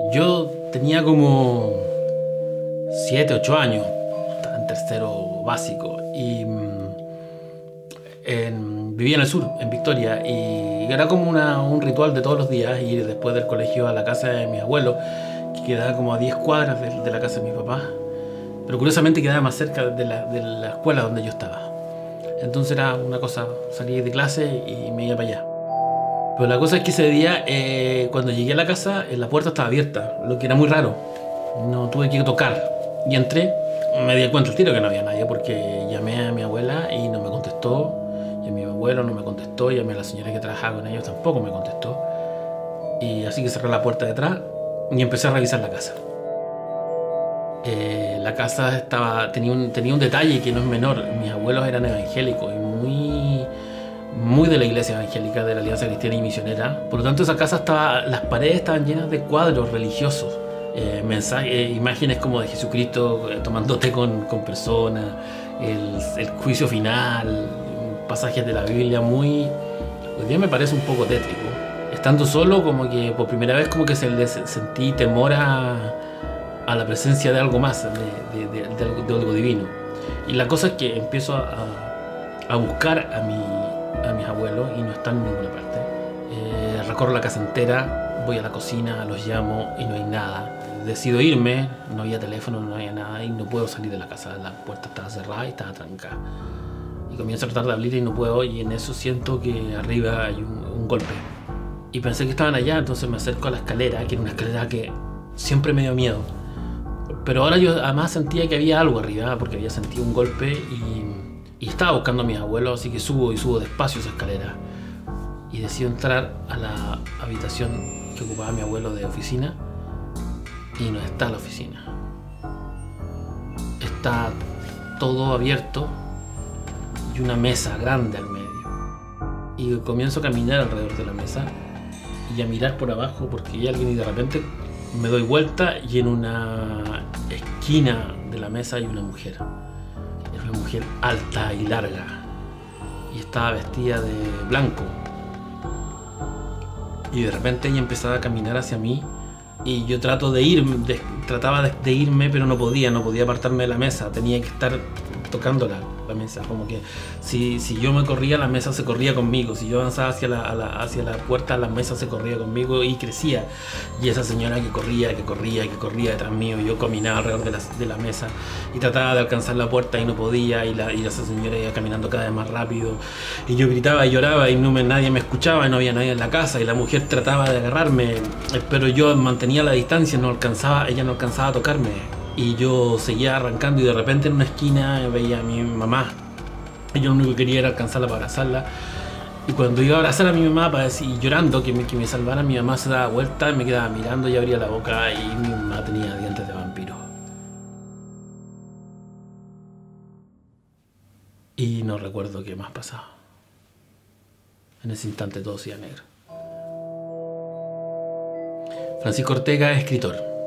Yo tenía como 7, 8 años, estaba en tercero básico y vivía en el sur, en Victoria, y era como un ritual de todos los días ir después del colegio a la casa de mis abuelos, que quedaba como a 10 cuadras de la casa de mis papás, pero curiosamente quedaba más cerca de la escuela donde yo estaba. Entonces era una cosa, salí de clase y me iba para allá. Pero la cosa es que ese día, cuando llegué a la casa, la puerta estaba abierta, lo que era muy raro. No tuve que tocar. Y entré, me di cuenta al tiro que no había nadie, porque llamé a mi abuela y no me contestó. Y a mi abuelo no me contestó. Llamé a la señora que trabajaba con ellos, tampoco me contestó. Y así que cerré la puerta de atrás y empecé a revisar la casa. La casa tenía un detalle que no es menor. Mis abuelos eran evangélicos y muy de la iglesia evangélica, de la Alianza Cristiana y Misionera. Por lo tanto, esa casa las paredes estaban llenas de cuadros religiosos, mensajes, imágenes como de Jesucristo tomando té con personas, el juicio final, pasajes de la Biblia hoy día me parece un poco tétrico. Estando solo, como que por primera vez como que sentí temor a la presencia de algo más, de algo divino. Y la cosa es que empiezo a buscar a mis abuelos y no están en ninguna parte. Recorro la casa entera, voy a la cocina, los llamo y no hay nada. Decido irme, no había teléfono, no había nada y no puedo salir de la casa. La puerta estaba cerrada y estaba trancada. Y comienzo a tratar de abrir y no puedo, y en eso siento que arriba hay un golpe. Y pensé que estaban allá, entonces me acerco a la escalera, que era una escalera que siempre me dio miedo. Pero ahora yo además sentía que había algo arriba, porque había sentido un golpe y estaba buscando a mis abuelos, así que subo despacio esa escalera. Y decido entrar a la habitación que ocupaba mi abuelo de oficina y no está la oficina. Está todo abierto y una mesa grande al medio. Y comienzo a caminar alrededor de la mesa y a mirar por abajo porque hay alguien, y de repente me doy vuelta y en una esquina de la mesa hay una mujer. Era una mujer alta y larga y estaba vestida de blanco. Y de repente ella empezaba a caminar hacia mí y yo trataba de irme, pero no podía apartarme de la mesa, tenía que estar tocando la mesa, como que si yo me corría, la mesa se corría conmigo, si yo avanzaba hacia la puerta, la mesa se corría conmigo y crecía. Y esa señora que corría detrás mío, yo caminaba alrededor de la mesa y trataba de alcanzar la puerta y no podía, y esa señora iba caminando cada vez más rápido y yo gritaba y lloraba y nadie me escuchaba y no había nadie en la casa, y la mujer trataba de agarrarme, pero yo mantenía la distancia, ella no alcanzaba a tocarme. Y yo seguía arrancando y de repente en una esquina veía a mi mamá. Y yo lo único que quería era alcanzarla para abrazarla. Y cuando iba a abrazar a mi mamá para decir, llorando que me salvara, mi mamá se daba vuelta, me quedaba mirando y abría la boca y mi mamá tenía dientes de vampiro. Y no recuerdo qué más pasaba. En ese instante todo se iba negro. Francisco Ortega es escritor.